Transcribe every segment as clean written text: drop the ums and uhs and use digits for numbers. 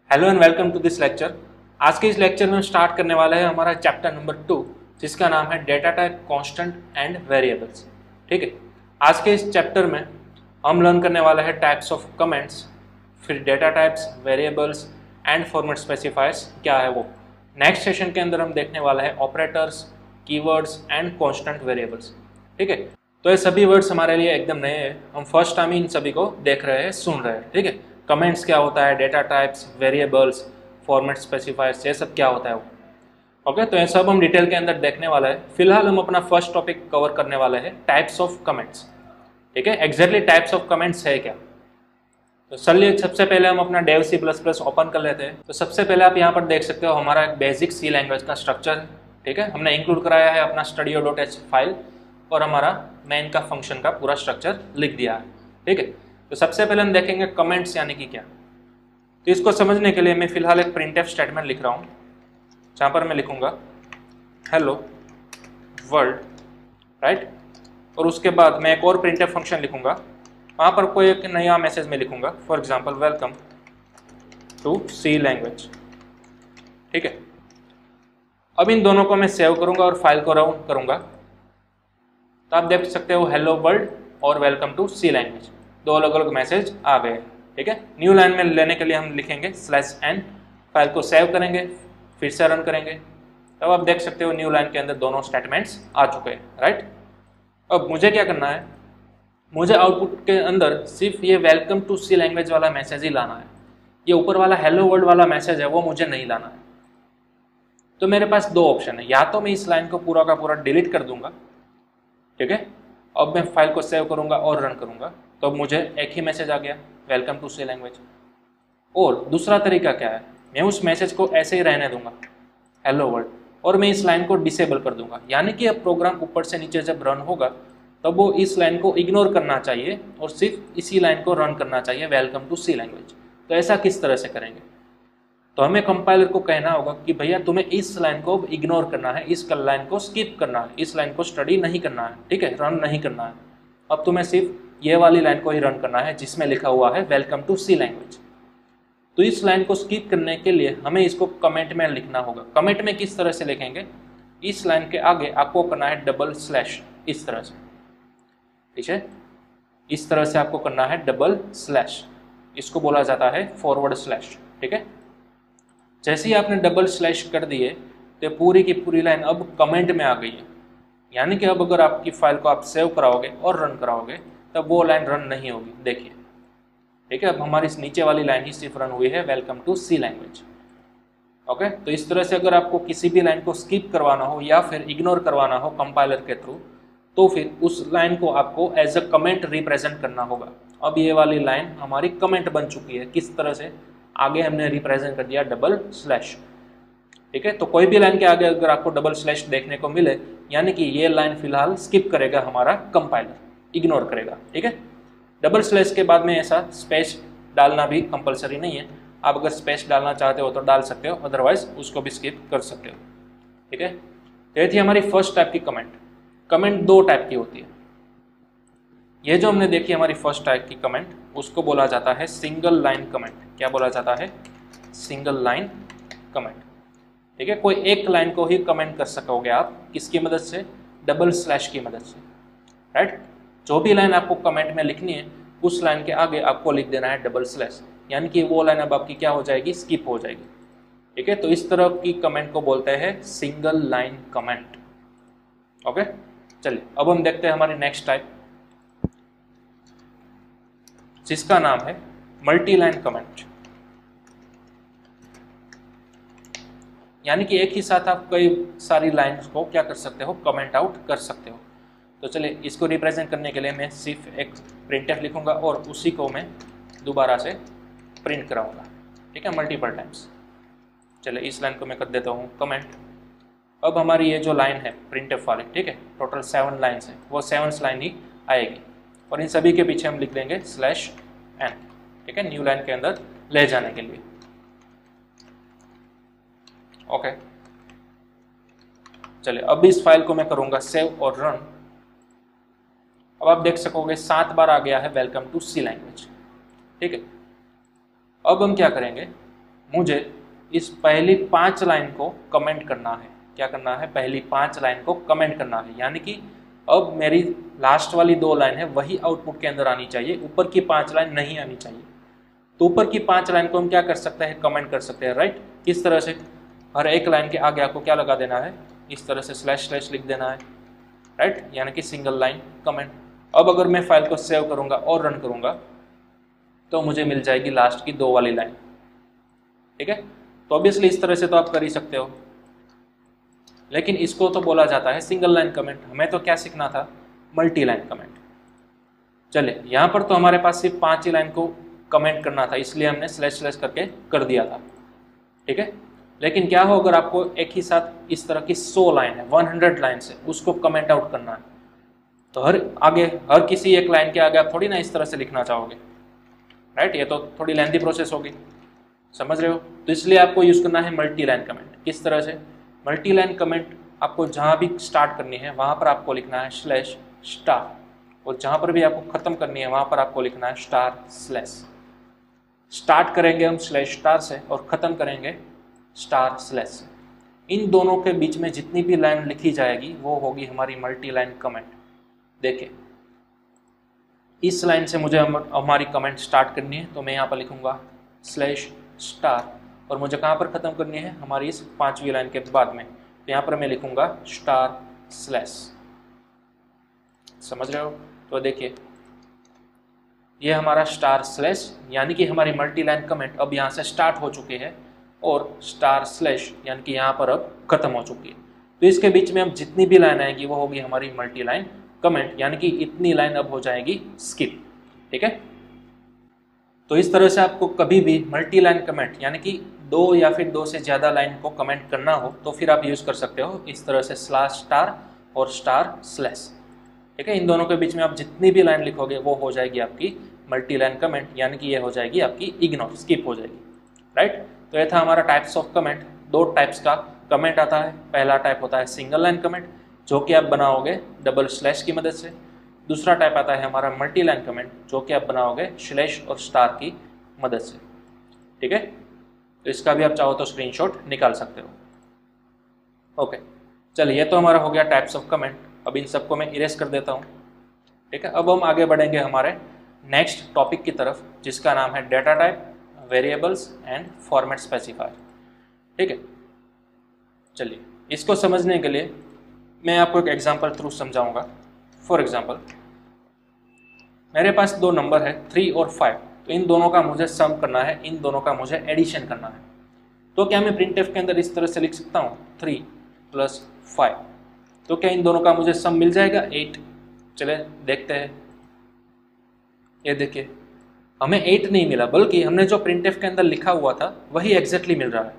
Hello and welcome to this lecture. आज के इस लेक्चर में स्टार्ट करने वाला है हमारा चैप्टर नंबर 2, जिसका नाम है data type, constant and variables. ठीक है, आज के इस चैप्टर में हम लर्न करने वाला है टाइप्स ऑफ कमेंट्स, फिर data types, variables and format specifiers क्या है वो। नेक्स्ट सेशन के अंदर हम देखने वाला है operators, keywords and constant variables. ठीक है, तो ये सभी वर्ड्स हमारे लिए एकदम नए हैं, हम फर्स्ट टाइम इन सभी को देख रहे हैं, सुन रहे हैं। ठीक है, कमेंट्स क्या होता है, data types, variables, format specifiers, ये सब क्या होता है वो। ओके, तो ये सब हम डिटेल के अंदर देखने वाला है। फिलहाल हम अपना फर्स्ट टॉपिक कवर करने वाले हैं, टाइप्स ऑफ कमेंट्स। ठीक है, एग्जैक्टली टाइप्स ऑफ कमेंट्स है क्या। तो चलिए सबसे पहले हम अपना Dev C plus plus open कर लेते हैं। तो सबसे पहले आप यहाँ पर देख सकते हो हमारा एक बेसिक सी लैंग्वेज का स्ट्रक्चर है। ठीक है, हमने इंक्लूड कराया है अपना studio.h फाइल और हमारा मेन का फंक्शन का पूरा स्ट्रक्चर लिख दिया है। ठीक है, तो सबसे पहले हम देखेंगे कमेंट्स यानी कि क्या। तो इसको समझने के लिए मैं फिलहाल एक प्रिंटफ स्टेटमेंट लिख रहा हूँ, जहाँ पर मैं लिखूंगा हेलो वर्ल्ड, राइट। और उसके बाद मैं एक और प्रिंटफ फंक्शन लिखूंगा, वहाँ पर कोई एक नया मैसेज में लिखूंगा, for example welcome to C language. ठीक है, अब इन दोनों को मैं सेव करूंगा और फाइल को रन करूंगा, तो आप देख सकते हो हेलो वर्ल्ड और वेलकम टू सी लैंग्वेज, दो अलग अलग मैसेज आ गए। ठीक है, न्यू लाइन में लेने के लिए हम लिखेंगे /n, फाइल को सेव करेंगे, फिर से रन करेंगे, तब आप देख सकते हो न्यू लाइन के अंदर दोनों स्टेटमेंट्स आ चुके हैं, राइट। अब मुझे क्या करना है, मुझे आउटपुट के अंदर सिर्फ ये वेलकम टू सी लैंग्वेज वाला मैसेज ही लाना है। ये ऊपर वाला हेलो वर्ल्ड वाला मैसेज है वो मुझे नहीं लाना है। तो मेरे पास दो ऑप्शन है, या तो मैं इस लाइन को पूरा का पूरा डिलीट कर दूंगा। ठीक है, अब मैं फाइल को सेव करूंगा और रन करूंगा, तो अब मुझे एक ही मैसेज आ गया, वेलकम टू सी लैंग्वेज। और दूसरा तरीका क्या है, मैं उस मैसेज को ऐसे ही रहने दूंगा हेलो वर्ल्ड, और मैं इस लाइन को डिसेबल कर दूंगा, यानी कि अब प्रोग्राम ऊपर से नीचे जब रन होगा तब वो इस लाइन को इग्नोर करना चाहिए और सिर्फ इसी लाइन को रन करना चाहिए, वेलकम टू सी लैंग्वेज। तो ऐसा किस तरह से करेंगे, तो हमें कंपाइलर को कहना होगा कि भैया तुम्हें इस लाइन को इग्नोर करना है, इस लाइन को स्किप करना है, इस लाइन को स्टडी नहीं करना है। ठीक है, रन नहीं करना है। अब तुम्हें सिर्फ ये वाली लाइन को ही रन करना है जिसमें लिखा हुआ है वेलकम टू सी लैंग्वेज। तो इस लाइन को स्किप करने के लिए हमें इसको कमेंट में लिखना होगा। कमेंट में किस तरह से लिखेंगे, इस लाइन के आगे आपको करना है /, इस तरह से। ठीक है, इस तरह से आपको करना है /, इसको बोला जाता है /। ठीक है, जैसे ही आपने // कर दिए तो पूरी की पूरी लाइन अब कमेंट में आ गई है, यानी कि अब अगर आपकी फाइल को आप सेव कराओगे और रन कराओगे तब वो लाइन रन नहीं होगी। देखिए, ठीक है, अब हमारी इस नीचे वाली लाइन ही सिर्फ रन हुई है, welcome to C language. Okay, तो इस तरह से अगर आपको किसी भी लाइन को स्किप करवाना हो या फिर इग्नोर करवाना हो कंपाइलर के थ्रू, तो फिर उस लाइन को आपको एज अ कमेंट रिप्रेजेंट करना होगा। अब ये वाली लाइन हमारी कमेंट बन चुकी है, किस तरह से, आगे हमने रिप्रेजेंट कर दिया /। ठीक है, तो कोई भी लाइन के आगे अगर आपको // देखने को मिले, यानी कि ये लाइन फिलहाल स्किप करेगा हमारा कंपाइलर, इग्नोर करेगा। ठीक है, // के बाद में ऐसा स्पेस डालना भी कंपलसरी नहीं है, आप अगर स्पेस डालना चाहते हो तो डाल सकते हो, अदरवाइज उसको भी स्किप कर सकते हो। ठीक है, तो ये थी हमारी फर्स्ट टाइप की कमेंट। कमेंट दो टाइप की होती है। ये जो हमने देखी हमारी फर्स्ट टाइप की कमेंट, उसको बोला जाता है सिंगल लाइन कमेंट। क्या बोला जाता है, सिंगल लाइन कमेंट। ठीक है, कोई एक लाइन को ही कमेंट कर सकोगे आप, किसकी मदद से, // की मदद से, राइट। जो भी लाइन आपको कमेंट में लिखनी है उस लाइन के आगे आपको लिख देना है // यानी कि वो लाइन अब आपकी क्या हो जाएगी, स्किप हो जाएगी। ठीक है, तो इस तरह की कमेंट को बोलते हैं सिंगल लाइन कमेंट। ओके, चलिए अब हम देखते हैं हमारी नेक्स्ट टाइप, जिसका नाम है मल्टी लाइन कमेंट। यानी कि एक ही साथ आप कई सारी लाइन्स को क्या कर सकते हो, कमेंट आउट कर सकते हो। तो चलिए इसको रिप्रेजेंट करने के लिए मैं सिर्फ एक प्रिंटफ लिखूंगा और उसी को मैं दोबारा से प्रिंट कराऊंगा। ठीक है, मल्टीपल टाइम्स। चलिए इस लाइन को मैं कर देता हूँ कमेंट। अब हमारी ये जो लाइन है प्रिंटफ वाली, ठीक है, टोटल 7 लाइन्स है, वो 7 लाइन ही आएगी और इन सभी के पीछे हम लिख देंगे /n। ठीक है, न्यू लाइन के अंदर ले जाने के लिए। ओके, चलिए अब इस फाइल को मैं करूंगा सेव और रन। अब आप देख सकोगे 7 बार आ गया है वेलकम टू सी लैंग्वेज। ठीक है, अब हम क्या करेंगे, मुझे इस पहली 5 लाइन को कमेंट करना है। क्या करना है? पहली 5 लाइन को कमेंट करना है, यानी कि अब मेरी लास्ट वाली 2 लाइन है वही आउटपुट के अंदर आनी चाहिए, ऊपर की 5 लाइन नहीं आनी चाहिए। तो ऊपर की 5 लाइन को हम क्या कर सकते हैं? कमेंट कर सकते हैं, राइट। किस तरह से? हर एक लाइन के आगे आपको क्या लगा देना है? इस तरह से स्लैश स्लैश लिख देना है, राइट, यानी कि सिंगल लाइन कमेंट। अब अगर मैं फाइल को सेव करूंगा और रन करूंगा तो मुझे मिल जाएगी लास्ट की 2 वाली लाइन, ठीक है। तो ऑब्वियसली इस तरह से तो आप कर ही सकते हो, लेकिन इसको तो बोला जाता है सिंगल लाइन कमेंट। हमें तो क्या सीखना था? Multi line comment. चलिए, यहाँ पर तो हमारे पास सिर्फ 5 ही लाइन को कमेंट करना था, इसलिए हमने स्लैश स्लैश करके कर दिया था, ठीक है। लेकिन क्या हो अगर आपको एक ही साथ इस तरह की 100 लाइन है, 100 लाइन से उसको कमेंट आउट करना है, तो हर किसी एक लाइन के आगे आप थोड़ी ना इस तरह से लिखना चाहोगे, राइट। ये तो थोड़ी लेंथी प्रोसेस होगी, समझ रहे हो। तो इसलिए आपको यूज करना है मल्टी लाइन कमेंट। किस तरह से? मल्टी लाइन कमेंट आपको जहां भी स्टार्ट करनी है वहां पर आपको लिखना है स्लैश स्टार, और जहां पर भी आपको खत्म करनी है वहां पर आपको लिखना है स्टार स्लैश। स्टार्ट करेंगे हम स्लैश स्टार से और खत्म करेंगे स्टार स्लैश से। इन दोनों के बीच में जितनी भी लाइन लिखी जाएगी वो होगी हमारी मल्टी लाइन कमेंट। देखिए, इस लाइन से मुझे हमारी कमेंट स्टार्ट करनी है, तो मैं यहाँ पर लिखूंगा स्लैश स्टार, और मुझे कहाँ पर ख़त्म करनी है? हमारी इस 5वीं लाइन के बाद में, तो यहाँ पर मैं लिखूंगा स्टार स्लैश। समझ रहे हो? तो देखिए, ये हमारा स्टार स्लैश, यानी कि हमारी मल्टी लाइन कमेंट अब यहाँ से स्टार्ट हो चुकी है, और स्टार स्लैश यानी कि यहाँ पर अब खत्म हो चुकी है। तो इसके बीच में अब जितनी भी लाइन आएगी वो होगी हमारी मल्टी लाइन कमेंट, यानी कि इतनी लाइन अब हो जाएगी स्किप, ठीक है। तो इस तरह से आपको कभी भी मल्टी लाइन कमेंट यानी कि 2 या फिर 2 से ज़्यादा लाइन को कमेंट करना हो तो फिर आप यूज़ कर सकते हो इस तरह से स्लैश स्टार और स्टार स्लैश, ठीक है। इन दोनों के बीच में आप जितनी भी लाइन लिखोगे वो हो जाएगी आपकी मल्टी लाइन कमेंट, यानी कि ये हो जाएगी आपकी इग्नोर, स्किप हो जाएगी, राइट। तो ये था हमारा टाइप्स ऑफ कमेंट। 2 टाइप्स का कमेंट आता है। पहला टाइप होता है सिंगल लाइन कमेंट, जो कि आप बनाओगे डबल स्लैश की मदद से। दूसरा टाइप आता है हमारा मल्टी लाइन कमेंट, जो कि आप बनाओगे स्लैश और स्टार की मदद से, ठीक है। तो इसका भी आप चाहो तो स्क्रीनशॉट निकाल सकते हो। ओके, चलिए, ये तो हमारा हो गया टाइप्स ऑफ कमेंट। अब इन सबको मैं इरेज कर देता हूँ, ठीक है। अब हम आगे बढ़ेंगे हमारे नेक्स्ट टॉपिक की तरफ, जिसका नाम है data type, variables and format specifier, ठीक है। चलिए, इसको समझने के लिए मैं आपको एक एग्जांपल थ्रू समझाऊंगा। फॉर एग्जांपल, मेरे पास 2 नंबर है 3 और 5, तो इन दोनों का मुझे सम करना है, इन दोनों का मुझे एडिशन करना है। तो क्या मैं प्रिंटफ के अंदर इस तरह से लिख सकता हूँ 3 + 5, तो क्या इन दोनों का मुझे सम मिल जाएगा 8? चले देखते हैं। ये देखिए, हमें 8 नहीं मिला, बल्कि हमने जो प्रिंटफ के अंदर लिखा हुआ था वही एग्जैक्टली मिल रहा है,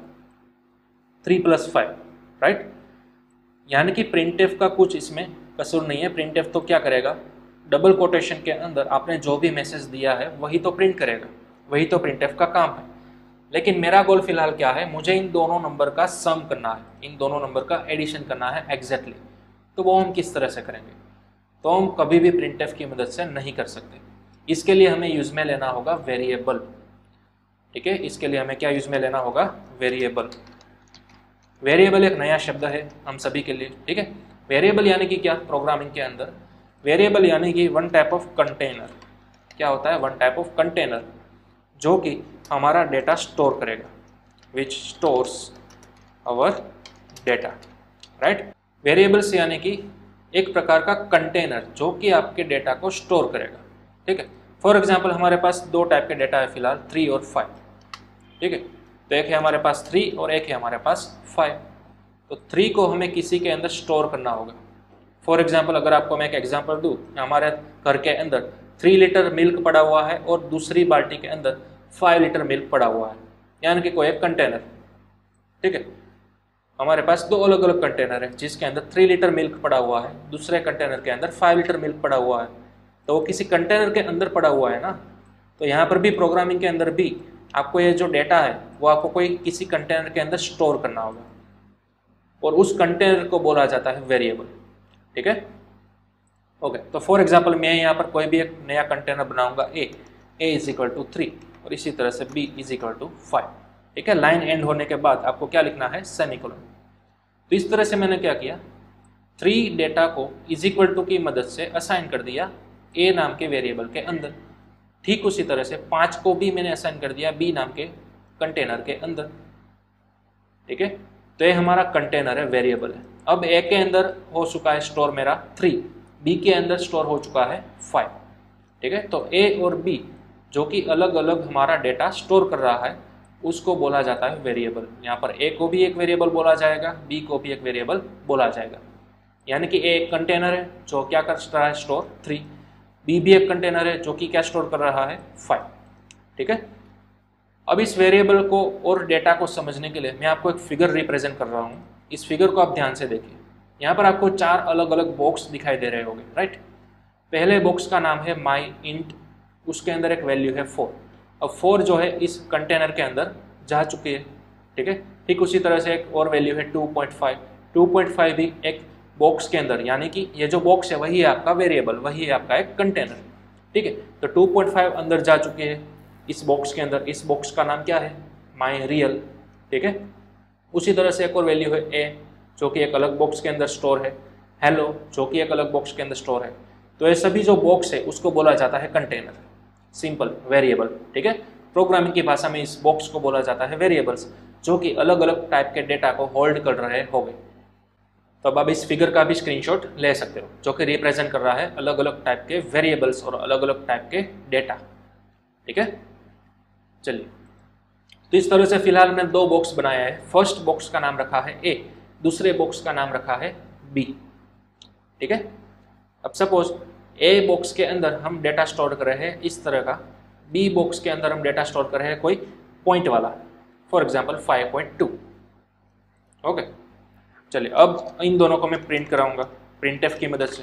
3 + 5, राइट। यानी कि प्रिंटफ का कुछ इसमें कसूर नहीं है। प्रिंटफ तो क्या करेगा? डबल कोटेशन के अंदर आपने जो भी मैसेज दिया है वही तो प्रिंट करेगा, वही तो प्रिंटफ का काम है। लेकिन मेरा गोल फिलहाल क्या है? मुझे इन दोनों नंबर का सम करना है, इन दोनों नंबर का एडिशन करना है एग्जैक्टली। तो वो हम किस तरह से करेंगे? तो हम कभी भी प्रिंटफ की मदद से नहीं कर सकते। इसके लिए हमें यूज में लेना होगा वेरिएबल, ठीक है। इसके लिए हमें क्या यूज में लेना होगा? वेरिएबल। वेरिएबल एक नया शब्द है हम सभी के लिए, ठीक है। वेरिएबल यानी कि क्या? प्रोग्रामिंग के अंदर वेरिएबल यानी कि 1 टाइप ऑफ कंटेनर। क्या होता है? 1 टाइप ऑफ कंटेनर, जो कि हमारा डेटा स्टोर करेगा, which stores our data, right. Variables यानी कि एक प्रकार का कंटेनर जो कि आपके डेटा को स्टोर करेगा, ठीक है। फॉर एग्जाम्पल, हमारे पास 2 टाइप के डेटा है फिलहाल, 3 और 5, ठीक है। तो एक है हमारे पास 3 और एक है हमारे पास 5। तो 3 को हमें किसी के अंदर स्टोर करना होगा। फॉर एग्जाम्पल, अगर आपको मैं एक एग्जाम्पल दूँ, हमारे घर के अंदर 3 लीटर मिल्क पड़ा हुआ है और दूसरी बाल्टी के अंदर 5 लीटर मिल्क पड़ा हुआ है, यानी कि कोई एक कंटेनर, ठीक है। हमारे पास 2 अलग अलग कंटेनर है, जिसके अंदर 3 लीटर मिल्क पड़ा हुआ है, दूसरे कंटेनर के अंदर 5 लीटर मिल्क पड़ा हुआ है। तो वो किसी कंटेनर के अंदर पड़ा हुआ है ना। तो यहाँ पर भी प्रोग्रामिंग के अंदर भी आपको ये जो डेटा है वो आपको कोई किसी कंटेनर के अंदर स्टोर करना होगा, और उस कंटेनर को बोला जाता है वेरिएबल, ठीक है। ओके, तो फॉर एग्जाम्पल मैं यहाँ पर कोई भी एक नया कंटेनर बनाऊंगा, a = 3, और इसी तरह से b = 5, ठीक है, लाइन एंड होने के बाद आपको क्या लिखना है, सेमीकोलन। तो इस तरह से मैंने क्या किया, 3 डेटा को इज इक्वल टू की मदद से असाइन कर दिया ए नाम के वेरिएबल के अंदर। ठीक उसी तरह से 5 को भी मैंने असाइन कर दिया बी नाम के कंटेनर के अंदर। ठीक है, तो ये हमारा कंटेनर है, वेरिएबल है। अब ए के अंदर हो चुका है स्टोर मेरा 3, बी के अंदर स्टोर हो चुका है 5। ठीक है, तो ए और बी जो कि अलग अलग हमारा डेटा स्टोर कर रहा है उसको बोला जाता है वेरिएबल। यहाँ पर ए को भी एक वेरिएबल बोला जाएगा, बी को भी एक वेरिएबल बोला जाएगा। यानी कि ए एक कंटेनर है जो क्या कर रहा है, स्टोर 3, बी भी एक कंटेनर है जो कि क्या स्टोर कर रहा है, 5। ठीक है, अब इस वेरिएबल को और डेटा को समझने के लिए मैं आपको एक फिगर रिप्रेजेंट कर रहा हूँ। इस फिगर को आप ध्यान से देखिए। यहाँ पर आपको 4 अलग अलग बॉक्स दिखाई दे रहे होंगे, राइट। पहले बॉक्स का नाम है माई इंट, उसके अंदर एक वैल्यू है 4। अब 4 जो है इस कंटेनर के अंदर जा चुकी है। ठीक है, ठीक उसी तरह से एक और वैल्यू है 2.5। 2.5 भी एक बॉक्स के अंदर, यानी कि ये जो बॉक्स है वही है आपका वेरिएबल, वही है आपका एक कंटेनर। ठीक है, तो 2.5 अंदर जा चुके हैं इस बॉक्स के अंदर। इस बॉक्स का नाम क्या है, माई रियल। ठीक है, उसी तरह से एक और वैल्यू है ए जो कि एक अलग बॉक्स के अंदर स्टोर है, हेलो जो कि एक अलग बॉक्स के अंदर स्टोर है। तो ये सभी जो बॉक्स है उसको बोला जाता है कंटेनर, सिंपल वेरिएबल। ठीक है, प्रोग्रामिंग की भाषा में इस बॉक्स को बोला जाता है वेरिएबल्स, जो कि अलग अलग टाइप के डेटा को होल्ड कर रहे होंगे। तो अब आप इस फिगर का भी स्क्रीनशॉट ले सकते हो जो कि रिप्रेजेंट कर रहा है अलग अलग टाइप के वेरिएबल्स और अलग अलग टाइप के डेटा। ठीक है, चलिए, तो इस तरह से फिलहाल मैंने 2 बॉक्स बनाया है। फर्स्ट बॉक्स का नाम रखा है ए, दूसरे बॉक्स का नाम रखा है बी। ठीक है, अब सपोज ए बॉक्स के अंदर हम डेटा स्टोर कर रहे हैं इस तरह का, बी बॉक्स के अंदर हम डेटा स्टोर कर रहे हैं कोई पॉइंट वाला, फॉर एग्जांपल 5.2। ओके, चलिए, अब इन दोनों को मैं प्रिंट कराऊंगा प्रिंटएफ की मदद से,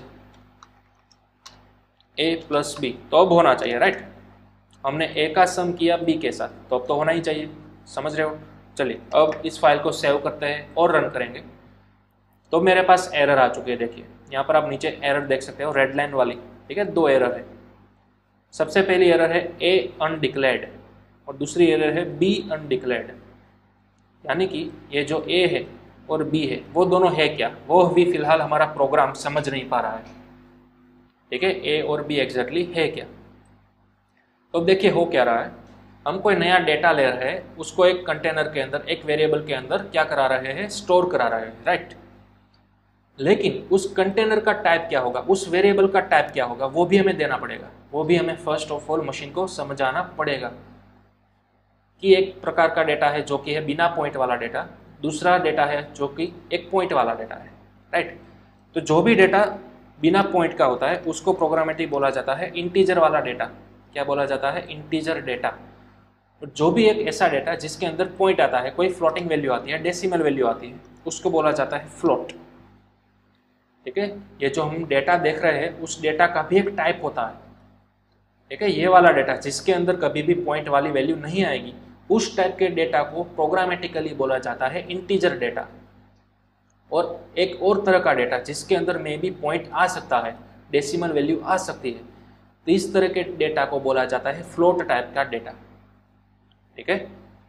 ए प्लस बी। तो अब होना चाहिए, राइट। हमने ए का सम किया बी के साथ, तो अब तो होना ही चाहिए, समझ रहे हो। चलिए, अब इस फाइल को सेव करते हैं और रन करेंगे। तो मेरे पास एरर आ चुकी है, देखिए यहाँ पर आप नीचे एरर देख सकते हो, रेड लाइन वाली। ठीक है, 2 एरर है। सबसे पहली एरर है ए अनडिक्लेयर्ड और दूसरी एरर है बी अनडिक्लेयर्ड। यानी कि ये जो ए है और बी है वो दोनों है क्या, वो भी फिलहाल हमारा प्रोग्राम समझ नहीं पा रहा है। ठीक है, ए और बी एग्जैक्टली है क्या। तो देखिए हो क्या रहा है, हम कोई नया डेटा ले रहे हैं, उसको एक कंटेनर के अंदर, एक वेरिएबल के अंदर क्या करा रहे हैं, स्टोर करा रहे हैं, राइट। लेकिन उस कंटेनर का टाइप क्या होगा, उस वेरिएबल का टाइप क्या होगा, वो भी हमें देना पड़ेगा। वो भी हमें फर्स्ट ऑफ ऑल मशीन को समझाना पड़ेगा कि एक प्रकार का डेटा है जो कि है बिना पॉइंट वाला डेटा, दूसरा डेटा है जो कि एक पॉइंट वाला डेटा है, राइट। तो जो भी डेटा बिना पॉइंट का होता है उसको प्रोग्रामेटिक बोला जाता है इंटीजर वाला डेटा। क्या बोला जाता है, इंटीजर डेटा। जो भी एक ऐसा डेटा जिसके अंदर पॉइंट आता है, कोई फ्लोटिंग वैल्यू आती है, डेसिमल वैल्यू आती है, उसको बोला जाता है फ्लोट। ठीक है, ये जो हम डेटा देख रहे हैं उस डेटा का भी एक टाइप होता है। ठीक है, ये वाला डेटा जिसके अंदर कभी भी पॉइंट वाली वैल्यू नहीं आएगी, उस टाइप के डेटा को प्रोग्रामेटिकली बोला जाता है इंटीजर डेटा। और एक और तरह का डेटा जिसके अंदर में भी पॉइंट आ सकता है, डेसिमल वैल्यू आ सकती है, तो इस तरह के डेटा को बोला जाता है फ्लोट टाइप का डेटा। ठीक है,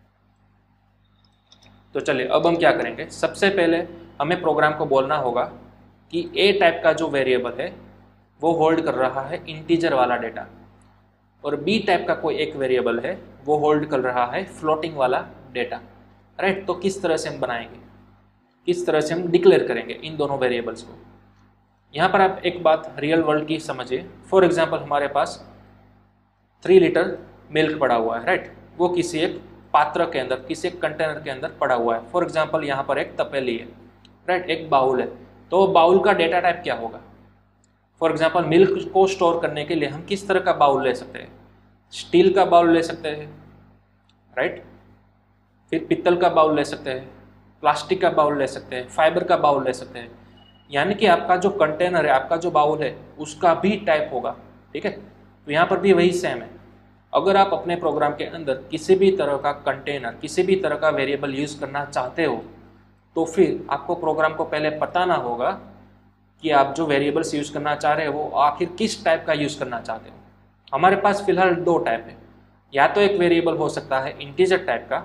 तो चलिए अब हम क्या करेंगे, सबसे पहले हमें प्रोग्राम को बोलना होगा कि ए टाइप का जो वेरिएबल है वो होल्ड कर रहा है इंटीजर वाला डेटा, और बी टाइप का कोई एक वेरिएबल है वो होल्ड कर रहा है फ्लोटिंग वाला डेटा, राइट। तो किस तरह से हम बनाएंगे, किस तरह से हम डिक्लेयर करेंगे इन दोनों वेरिएबल्स को। यहाँ पर आप एक बात रियल वर्ल्ड की समझिए। फॉर एग्जाम्पल हमारे पास 3 लीटर मिल्क पड़ा हुआ है, राइट। वो किसी एक पात्र के अंदर, किसी एक कंटेनर के अंदर पड़ा हुआ है। फॉर एग्जाम्पल यहाँ पर एक तपेली है, राइट, एक बाउल है। तो बाउल का डेटा टाइप क्या होगा, फॉर एग्जाम्पल मिल्क को स्टोर करने के लिए हम किस तरह का बाउल ले सकते हैं, स्टील का बाउल ले सकते हैं, राइट, फिर पित्तल का बाउल ले सकते हैं, प्लास्टिक का बाउल ले सकते हैं, फाइबर का बाउल ले सकते हैं। यानी कि आपका जो कंटेनर है, आपका जो बाउल है, उसका भी टाइप होगा। ठीक है, तो यहाँ पर भी वही सेम है। अगर आप अपने प्रोग्राम के अंदर किसी भी तरह का कंटेनर, किसी भी तरह का वेरिएबल यूज़ करना चाहते हो, तो फिर आपको प्रोग्राम को पहले बताना होगा कि आप जो वेरिएबल्स यूज़ करना चाह रहे हो वो आखिर किस टाइप का यूज़ करना चाहते हो। हमारे पास फिलहाल 2 टाइप है। या तो एक वेरिएबल हो सकता है इंटीजर टाइप का,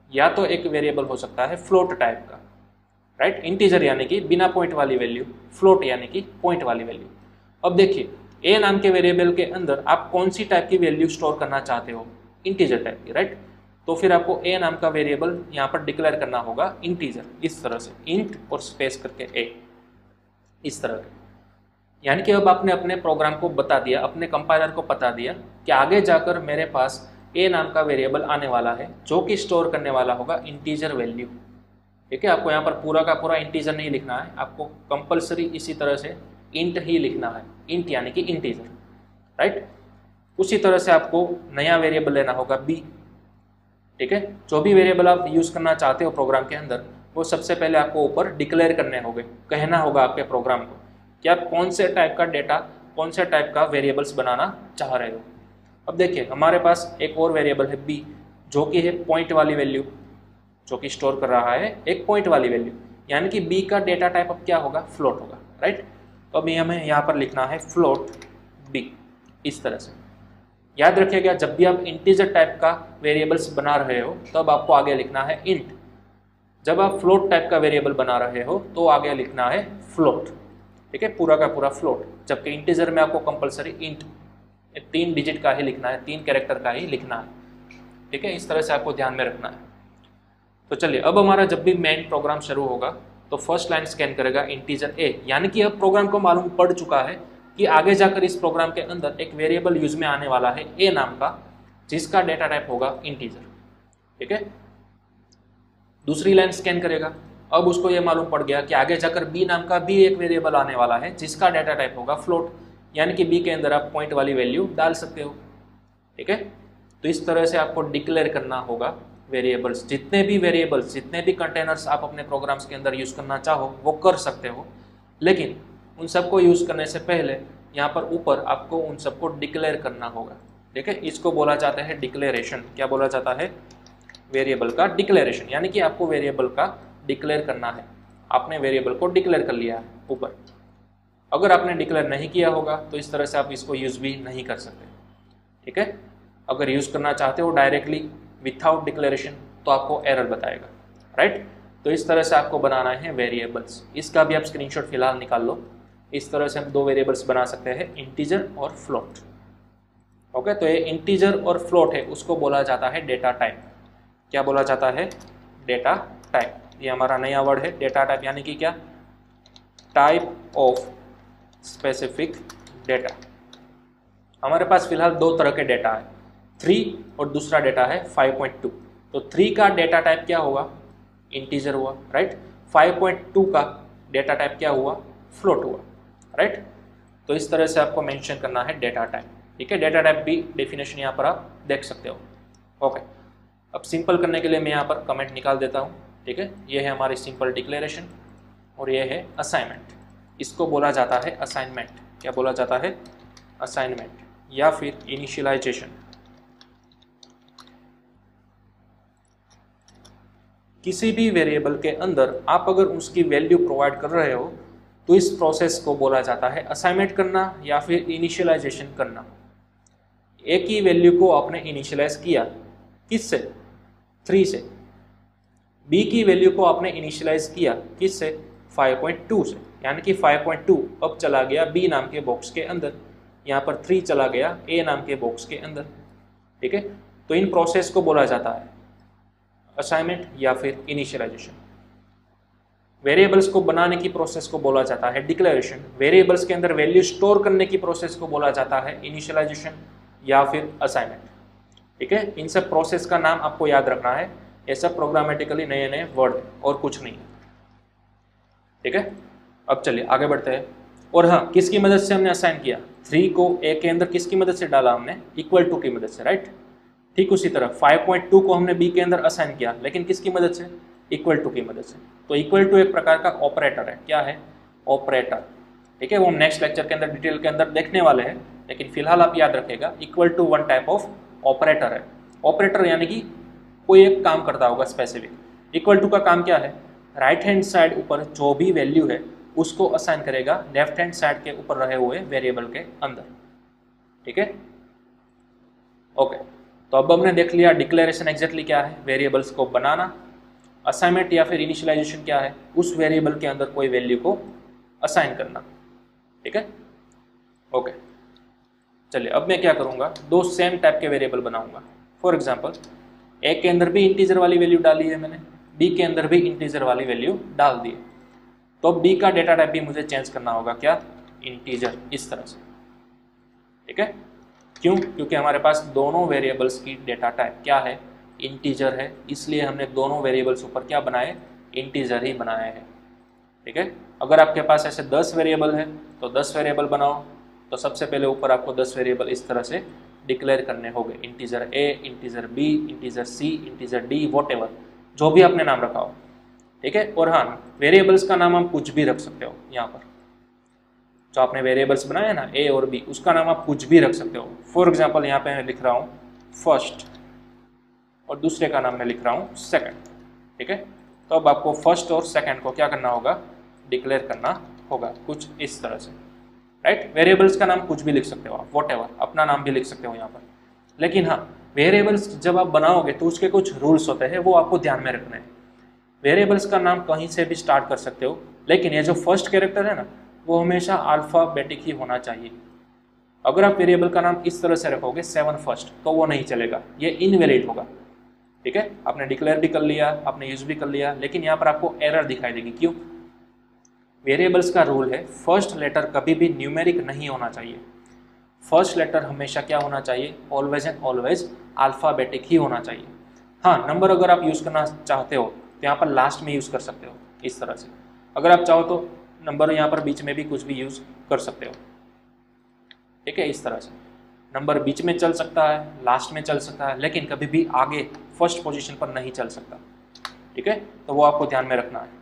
या तो एक वेरिएबल हो सकता है फ्लोट टाइप का, राइट, इंटीजर यानी कि बिना पॉइंट वाली वैल्यू, फ्लोट यानी कि पॉइंट वाली वैल्यू। अब देखिए ए नाम के वेरिएबल के अंदर आप कौन सी टाइप की वैल्यू स्टोर करना चाहते हो, इंटीजर टाइप की, राइट। तो फिर आपको ए नाम का वेरिएबल यहाँ पर डिक्लेयर करना होगा इंटीजर, इस तरह से इंट और स्पेस करके ए, इस तरह के। यानी कि अब आपने अपने प्रोग्राम को बता दिया, अपने कंपाइलर को बता दिया कि आगे जाकर मेरे पास ए नाम का वेरिएबल आने वाला है जो कि स्टोर करने वाला होगा इंटीजर वैल्यू। ठीक है, आपको यहाँ पर पूरा का पूरा इंटीजर नहीं लिखना है, आपको कंपलसरी इसी तरह से इंट ही लिखना है, इंट यानी कि इंटीजर, राइट। उसी तरह से आपको नया वेरिएबल लेना होगा बी। ठीक है, जो भी वेरिएबल आप यूज करना चाहते हो प्रोग्राम के अंदर, वो सबसे पहले आपको ऊपर डिक्लेयर करने होंगे, कहना होगा आपके प्रोग्राम को कि आप कौन से टाइप का डेटा, कौन से टाइप का वेरिएबल्स बनाना चाह रहे हो। अब देखिए हमारे पास एक और वेरिएबल है बी, जो कि है पॉइंट वाली वैल्यू, जो कि स्टोर कर रहा है एक पॉइंट वाली वैल्यू, यानी कि बी का डेटा टाइप अब क्या होगा, फ्लोट होगा, राइट। तो अभी हमें यहाँ पर लिखना है फ्लोट बी, इस तरह से। याद रखिएगा जब भी आप इंटीजर टाइप का वेरिएबल्स बना रहे हो तब आपको आगे लिखना है इंट, जब आप फ्लोट टाइप का वेरिएबल बना रहे हो तो आगे लिखना है फ्लोट। ठीक है, पूरा का पूरा फ्लोट, जबकि इंटीजर में आपको कंपलसरी इंट 3 डिजिट का ही लिखना है, 3 कैरेक्टर का ही लिखना है। ठीक है, इस तरह से आपको ध्यान में रखना है। तो चलिए अब हमारा जब भी मेन प्रोग्राम शुरू होगा तो फर्स्ट लाइन स्कैन करेगा इंटीजर ए, यानी कि अब प्रोग्राम को मालूम पड़ चुका है कि आगे जाकर इस प्रोग्राम के अंदर एक वेरिएबल यूज में आने वाला है ए नाम का, जिसका डेटा टाइप होगा इंटीजर। ठीक है, दूसरी लाइन स्कैन करेगा, अब उसको ये मालूम पड़ गया कि आगे जाकर बी नाम का भी एक वेरिएबल आने वाला है जिसका डेटा टाइप होगा फ्लोट, यानी कि बी के अंदर आप पॉइंट वाली वैल्यू डाल सकते हो। ठीक है, तो इस तरह से आपको डिक्लेयर करना होगा वेरिएबल्स, जितने भी कंटेनर्स आप अपने प्रोग्राम्स के अंदर यूज करना चाहो वो कर सकते हो, लेकिन उन सबको यूज करने से पहले यहाँ पर ऊपर आपको उन सबको डिक्लेयर करना होगा। ठीक है, इसको बोला जाता है डिक्लेरेशन। क्या बोला जाता है, वेरिएबल का डिक्लेरेशन, यानी कि आपको वेरिएबल का डिक्लेयर करना है। आपने वेरिएबल को डिक्लेयर कर लिया है ऊपर, अगर आपने डिक्लेयर नहीं किया होगा तो इस तरह से आप इसको यूज भी नहीं कर सकते। ठीक है, अगर यूज करना चाहते हो डायरेक्टली विथआउट डिक्लेरेशन तो आपको एरर बताएगा, राइट। तो इस तरह से आपको बनाना है वेरिएबल्स, इसका भी आप स्क्रीनशॉट फिलहाल निकाल लो। इस तरह से हम 2 वेरिएबल्स बना सकते हैं, इंटीजर और फ्लोट। ओके, तो ये इंटीजर और फ्लोट है, उसको बोला जाता है डेटा टाइप। क्या बोला जाता है, डेटा टाइप। ये हमारा नया वर्ड है डेटा टाइप, यानी कि क्या, टाइप ऑफ स्पेसिफिक डेटा। हमारे पास फिलहाल 2 तरह के डेटा है, 3 और दूसरा डेटा है 5.2। तो 3 का डेटा टाइप क्या होगा, इंटीजर हुआ, राइट। 5.2 का डेटा टाइप क्या हुआ, फ्लोट हुआ, राइट। तो इस तरह से आपको मेंशन करना है डेटा टाइप। ठीक है, डेटा टाइप भी डेफिनेशन यहाँ पर आप देख सकते हो। ओके, अब सिंपल करने के लिए मैं यहाँ पर कमेंट निकाल देता हूँ। ठीक है, ये है हमारी सिंपल डिक्लेरेशन और ये है असाइनमेंट। इसको बोला जाता है असाइनमेंट। क्या बोला जाता है, असाइनमेंट या फिर इनिशियलाइजेशन। किसी भी वेरिएबल के अंदर आप अगर उसकी वैल्यू प्रोवाइड कर रहे हो तो इस प्रोसेस को बोला जाता है असाइनमेंट करना या फिर इनिशियलाइजेशन करना। ए की वैल्यू को आपने इनिशियलाइज किया, किससे, 3 से। बी की वैल्यू को आपने इनिशियलाइज किया, किससे, 5.2 से, यानी कि 5.2 अब चला गया बी नाम के बॉक्स के अंदर, यहाँ पर 3 चला गया ए नाम के बॉक्स के अंदर। ठीक है, तो इन प्रोसेस को बोला जाता है असाइनमेंट या फिर इनिशियलाइजेशन। वेरिएबल्स को बनाने की प्रोसेस को बोला जाता है डिक्लेरेशन। वेरिएबल्स के अंदर वैल्यू स्टोर करने की प्रोसेस को बोला जाता है इनिशियलाइजेशन या फिर असाइनमेंट। ठीक है, इन सब प्रोसेस का नाम आपको याद रखना है, ये सब प्रोग्रामेटिकली नए नए वर्ड है और कुछ नहीं है। ठीक है, अब चलिए आगे बढ़ते हैं। और हाँ, किसकी मदद से हमने असाइन किया, 3 को ए के अंदर किसकी मदद से डाला हमने, इक्वल टू की मदद से, राइट। ठीक उसी तरह 5.2 को हमने बी के अंदर असाइन किया, लेकिन किसकी मदद से, इक्वल टू की मदद से। तो इक्वल टू एक प्रकार का ऑपरेटर है। क्या है, ऑपरेटर। ठीक है, वो हम नेक्स्ट लेक्चर के अंदर डिटेल के अंदर देखने वाले हैं, लेकिन फिलहाल आप याद रखेगा equal to 1 type of operator है। ऑपरेटर यानी कि कोई एक काम करता होगा स्पेसिफिक। इक्वल टू का काम क्या है, राइट हैंड साइड ऊपर जो भी वैल्यू है उसको असाइन करेगा लेफ्ट हैंड साइड के ऊपर रहे हुए वेरिएबल के अंदर। ठीक है, ओके। तो अब हमने देख लिया डिक्लेरेशन एग्जैक्टली क्या है, वेरिएबल्स को बनाना। असाइनमेंट या फिर इनिशियलाइजेशन क्या है, उस वेरिएबल के अंदर कोई वैल्यू को असाइन करना। ठीक है, ओके। चलिए अब मैं क्या करूँगा, दो सेम टाइप के वेरिएबल बनाऊंगा। फॉर एग्जाम्पल ए के अंदर भी इंटीजर वाली वैल्यू डाली है मैंने, बी के अंदर भी इंटीजर वाली वैल्यू डाल दी है। तो बी का डेटा टाइप भी मुझे चेंज करना होगा, क्या, इंटीजर, इस तरह से। ठीक है, क्यों, क्योंकि हमारे पास दोनों वेरिएबल्स की डेटा टाइप क्या है, इंटीजर है, इसलिए हमने दोनों वेरिएबल्स ऊपर क्या बनाए, इंटीजर ही बनाए हैं। ठीक है, अगर आपके पास ऐसे 10 वेरिएबल है तो 10 वेरिएबल बनाओ, तो सबसे पहले ऊपर आपको 10 वेरिएबल इस तरह से डिक्लेयर करने होंगे, integer a, integer b, integer c, integer d, whatever, जो भी आपने नाम रखा हो। ठीक है, और हाँ, वेरिएबल्स का नाम हम कुछ भी रख सकते हो। यहाँ पर जो आपने वेरिएबल्स बनाए ना ए और बी, उसका नाम आप कुछ भी रख सकते हो। फॉर एग्जाम्पल यहाँ पे मैं लिख रहा हूँ फर्स्ट और दूसरे का नाम मैं लिख रहा हूँ सेकंड। ठीक है, तो अब आपको फर्स्ट और सेकंड को क्या करना होगा, डिक्लेयर करना होगा कुछ इस तरह से। राइट, वेरिएबल्स का नाम कुछ भी लिख सकते हो आप, वॉटएवर, अपना नाम भी लिख सकते हो यहाँ पर। लेकिन हाँ, वेरिएबल्स जब आप बनाओगे तो उसके कुछ रूल्स होते हैं, वो आपको ध्यान में रखने हैं। वेरिएबल्स का नाम कहीं से भी स्टार्ट कर सकते हो, लेकिन ये जो फर्स्ट कैरेक्टर है ना, वो हमेशा अल्फाबेटिक ही होना चाहिए। अगर आप वेरिएबल का नाम इस तरह से रखोगे 7 फर्स्ट, तो वो नहीं चलेगा, ये इनवैलिड होगा। ठीक है, आपने डिक्लेयर भी कर लिया, आपने यूज भी कर लिया, लेकिन यहाँ पर आपको एरर दिखाई देगी। क्यों, वेरिएबल्स का रूल है फर्स्ट लेटर कभी भी न्यूमेरिक नहीं होना चाहिए। फर्स्ट लेटर हमेशा क्या होना चाहिए, ऑलवेज एंड ऑलवेज अल्फाबेटिक ही होना चाहिए। हाँ, नंबर अगर आप यूज़ करना चाहते हो तो यहाँ पर लास्ट में यूज़ कर सकते हो इस तरह से। अगर आप चाहो तो नंबर यहाँ पर बीच में भी कुछ भी यूज़ कर सकते हो। ठीक है, इस तरह से नंबर बीच में चल सकता है, लास्ट में चल सकता है, लेकिन कभी भी आगे फर्स्ट पोजीशन पर नहीं चल सकता। ठीक है, तो वो आपको ध्यान में रखना है।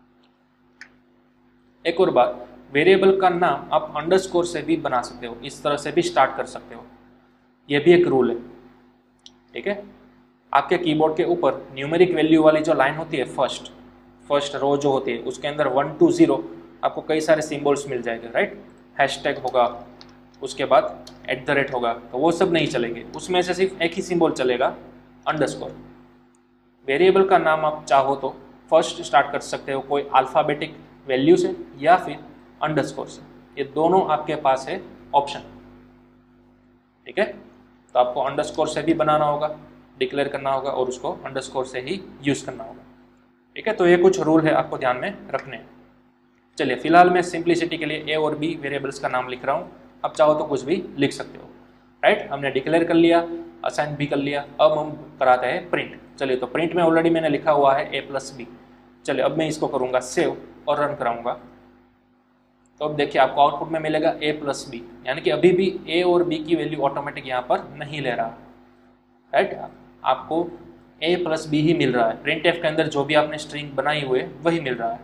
एक और बात, वेरिएबल का नाम आप अंडरस्कोर से भी बना सकते हो, इस तरह से भी स्टार्ट कर सकते हो, ये भी एक रूल है। ठीक है, आपके कीबोर्ड के ऊपर न्यूमेरिक वैल्यू वाली जो लाइन होती है, फर्स्ट रो जो होती है, उसके अंदर 1 to 0 आपको कई सारे सिंबल्स मिल जाएंगे। राइट, हैशटैग होगा, उसके बाद @ होगा, तो वो सब नहीं चलेंगे, उसमें से सिर्फ एक ही सिंबल चलेगा, अंडरस्कोर। वेरिएबल का नाम आप चाहो तो फर्स्ट स्टार्ट कर सकते हो कोई अल्फ़ाबेटिक वैल्यू से या फिर अंडरस्कोर से, ये दोनों आपके पास है ऑप्शन। ठीक है, तो आपको अंडरस्कोर से भी बनाना होगा, डिक्लेयर करना होगा, और उसको अंडरस्कोर से ही यूज़ करना होगा। ठीक है, तो ये कुछ रूल है आपको ध्यान में रखने हैं। चलिए, फिलहाल मैं सिंप्लिसिटी के लिए ए और बी वेरिएबल्स का नाम लिख रहा हूँ, अब चाहो तो कुछ भी लिख सकते हो। राइट, हमने डिक्लेयर कर लिया, असाइन भी कर लिया, अब हम कराते हैं प्रिंट। चलिए, तो प्रिंट में ऑलरेडी मैंने लिखा हुआ है a+b। चलिए, अब मैं इसको करूँगा सेव और रन कराऊंगा, तो अब देखिए आपको आउटपुट में मिलेगा a+b, यानी कि अभी भी a और b की वैल्यू ऑटोमेटिक यहाँ पर नहीं ले रहा। राइट, आपको a+b ही मिल रहा है, प्रिंटफ के अंदर जो भी आपने स्ट्रिंग बनाई हुई है वही मिल रहा है।